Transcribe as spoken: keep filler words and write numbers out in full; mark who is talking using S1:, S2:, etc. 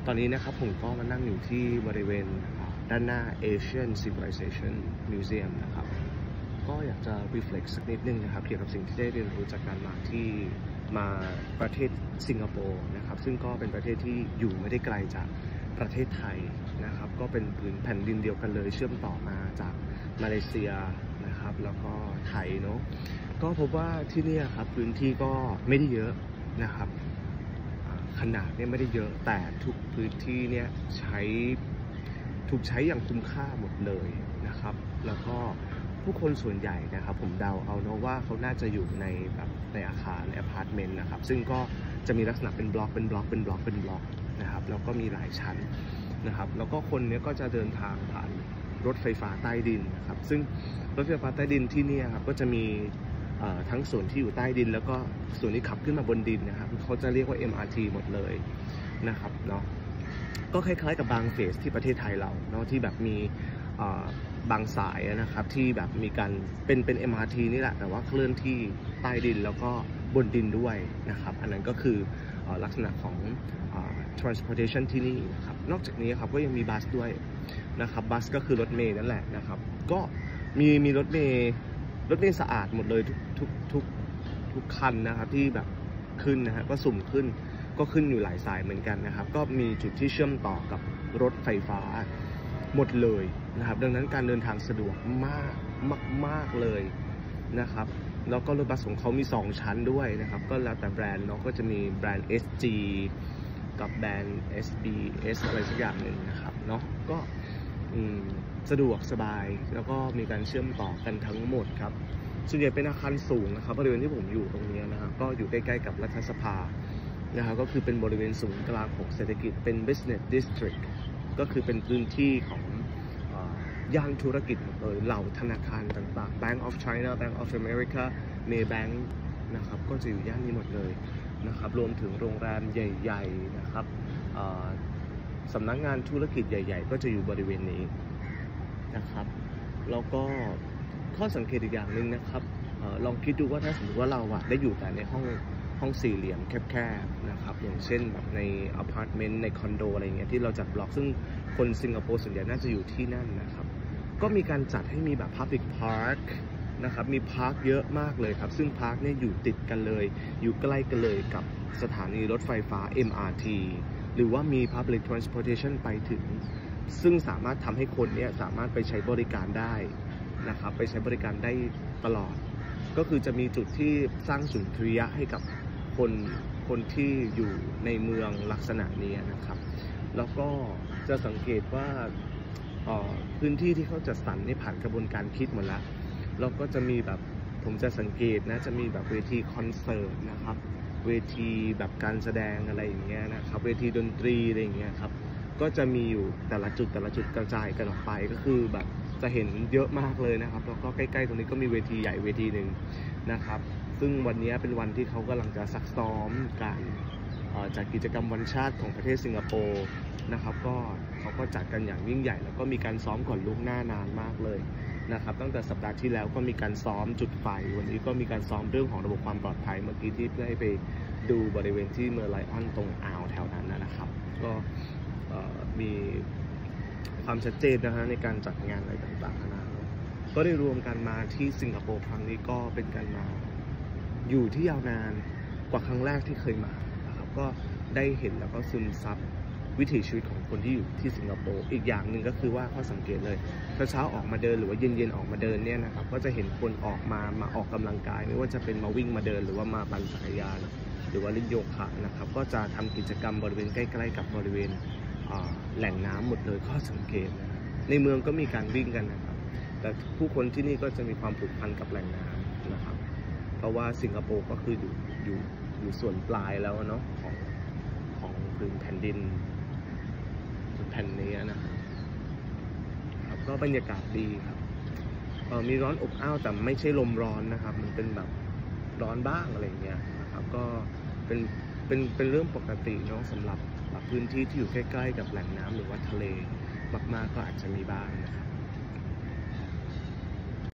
S1: ตอนนี้นะครับผมก็มานั่งอยู่ที่บริเวณด้านหน้า Asian Civilization Museum นะครับก็อยากจะ reflect สักนิดนึงนะครับเกี่ยวกับสิ่งที่ได้เรียนรู้จากการมาที่มาประเทศสิงคโปร์นะครับซึ่งก็เป็นประเทศที่อยู่ไม่ได้ไกลจากประเทศไทยนะครับก็เป็นพื้นแผ่นดินเดียวกันเลยเชื่อมต่อมาจากมาเลเซียนะครับแล้วก็ไทยเนาะก็พบว่าที่นี่ครับพื้นที่ก็ไม่ได้เยอะนะครับขนาดเนี่ยไม่ได้เยอะแต่ทุกพื้นที่เนี่ยใช้ถูกใช้อย่างคุ้มค่าหมดเลยนะครับแล้วก็ผู้คนส่วนใหญ่นะครับผมเดาเอาเนาะว่าเขาน่าจะอยู่ในแบบในอาคารในอพาร์ตเมนต์นะครับซึ่งก็จะมีลักษณะเป็นบล็อกเป็นบล็อกเป็นบล็อกเป็นบล็อกนะครับแล้วก็มีหลายชั้นนะครับแล้วก็คนนี้ก็จะเดินทางผ่านรถไฟฟ้าใต้ดินนะครับซึ่งรถไฟฟ้าใต้ดินที่นี่ครับก็จะมีทั้งส่วนที่อยู่ใต้ดินแล้วก็ส่วนที่ขับขึ้นมาบนดินนะครับเขาจะเรียกว่า เอ็ม อาร์ ที หมดเลยนะครับเนาะก็คล้ายๆกับบางเฟสที่ประเทศไทยเราเนาะที่แบบมีบางสายนะครับที่แบบมีการเป็นเป็น เอ็ม อาร์ ที นี่แหละแต่ว่าเคลื่อนที่ใต้ดินแล้วก็บนดินด้วยนะครับอันนั้นก็คือลักษณะของ transportation ที่นี่นะครับนอกจากนี้ครับก็ยังมีบัสด้วยนะครับบัสก็คือรถเมล์นั่นแหละนะครับก็มีมีรถเมล์รถเมล์สะอาดหมดเลยทุกทุกทุกทุกคันนะครับที่แบบขึ้นนะฮะก็สุ่มขึ้นก็ขึ้นอยู่หลายสายเหมือนกันนะครับก็มีจุดที่เชื่อมต่อกับรถไฟฟ้าหมดเลยนะครับดังนั้นการเดินทางสะดวกมากมากมากเลยนะครับแล้วก็รถบัสของเขามีสองชั้นด้วยนะครับก็แล้วแต่แบรนด์เนาะก็จะมีแบรนด์ เอส จี กับแบรนด์ เอส บี เอส อะไรสักอย่างหนึ่งนะครับเนาะก็สะดวกสบายแล้วก็มีการเชื่อมต่อกันทั้งหมดครับส่วนใหญ่เป็นอาคารสูงนะครับบริเวณที่ผมอยู่ตรงนี้นะครับก็อยู่ใกล้ๆกับรัฐสภานะครับก็คือเป็นบริเวณศูนย์กลางของเศรษฐกิจเป็น business district ก็คือเป็นพื้นที่ของย่านธุรกิจหมดเลยเหล่าธนาคารต่างๆ Bank of China Bank of America Maybank นะครับก็จะอยู่ย่านนี้หมดเลยนะครับรวมถึงโรงแรมใหญ่ๆนะครับสำนักงานธุรกิจใหญ่ๆก็จะอยู่บริเวณนี้นะครับแล้วก็ข้อสังเกตอีกอย่างหนึ่งนะครับลองคิดดูว่าถ้าสมมติว่าเราอะได้อยู่แต่ในห้องห้องสี่เหลี่ยมแคบๆนะครับอย่างเช่นแบบในอพาร์ตเมนต์ในคอนโดอะไรเงี้ยที่เราจัดบล็อกซึ่งคนสิงคโปร์ส่วนใหญ่น่าจะอยู่ที่นั่นนะครับก็มีการจัดให้มีแบบ Public Park นะครับมีพาร์คเยอะมากเลยครับซึ่งพาร์คเนี่ยอยู่ติดกันเลยอยู่ใกล้กันเลยกับสถานีรถไฟฟ้า เอ็ม อาร์ ที หรือว่ามี Public Transportation ไปถึงซึ่งสามารถทำให้คนเนี่ยสามารถไปใช้บริการได้นะครับไปใช้บริการได้ตลอดก็คือจะมีจุดที่สร้างสุนทรียะให้กับคนคนที่อยู่ในเมืองลักษณะนี้นะครับแล้วก็จะสังเกตว่าพื้นที่ที่เขาจัดสรรนี่ผ่านกระบวนการคิดหมดแล้วแล้วก็จะมีแบบผมจะสังเกตนะจะมีแบบเวทีคอนเสิร์ตนะครับเวทีแบบการแสดงอะไรอย่างเงี้ยนะครับเวทีดนตรีอะไรอย่างเงี้ยครับก็จะมีอยู่แต่ละจุดแต่ละจุดกระจายกันออกไปก็คือแบบจะเห็นเยอะมากเลยนะครับแล้วก็ใกล้ๆตรงนี้ก็มีเวทีใหญ่เวทีหนึ่งนะครับซึ่งวันนี้เป็นวันที่เขากำลังจะซักซ้อมการจัดกิจกรรมวันชาติของประเทศสิงคโปร์นะครับก็เขาก็จัดกันอย่างยิ่งใหญ่แล้วก็มีการซ้อมก่อนล่วงหน้านานมากเลยนะครับตั้งแต่สัปดาห์ที่แล้วก็มีการซ้อมจุดไฟวันนี้ก็มีการซ้อมเรื่องของระบบความปลอดภัยเมื่อกี้ที่ได้ไปดูบริเวณที่เมอร์ไลออนตรงอ่าวแถวนั้นนะครับก็มีความชัดเจนนะฮะในการจัดงานอะไรต่างๆนานาก็ได้รวมกันมาที่สิงคโปร์ครั้งนี้ก็เป็นการมาอยู่ที่ยาวนานกว่าครั้งแรกที่เคยมานะครับก็ได้เห็นแล้วก็ซึมซับวิถีชีวิตของคนที่อยู่ที่สิงคโปร์อีกอย่างหนึ่งก็คือว่าข้อสังเกตเลยเช้าๆออกมาเดินหรือว่าเย็นๆออกมาเดินเนี่ยนะครับก็จะเห็นคนออกมามาออกกำลังกายไม่ว่าจะเป็นมาวิ่งมาเดินหรือว่ามาปั่นจักรยานหรือว่าเล่นโยคะนะครับก็จะทำกิจกรรมบริเวณใกล้ๆกับบริเวณแหล่งน้ำหมดเลยข้อสังเกตนะในเมืองก็มีการวิ่งกันนะครับแต่ผู้คนที่นี่ก็จะมีความผูกพันกับแหล่งน้ำนะครับเพราะว่าสิงคโปร์ก็คืออยู่อยู่อยู่ส่วนปลายแล้วเนาะของของพื้นแผ่นดินแผ่นนี้นะครับก็บรรยากาศดีครับมีร้อนอบอ้าวแต่ไม่ใช่ลมร้อนนะครับมันเป็นแบบร้อนบ้างอะไรเงี้ยนะครับก็เป็นเป็นเป็นเรื่องปกติเนาะสำหรับพื้นที่ที่อยู่ใกล้ๆกับแหล่งน้ำหรือว่าทะเลมากๆก็อาจจะมีบ้างนะครับ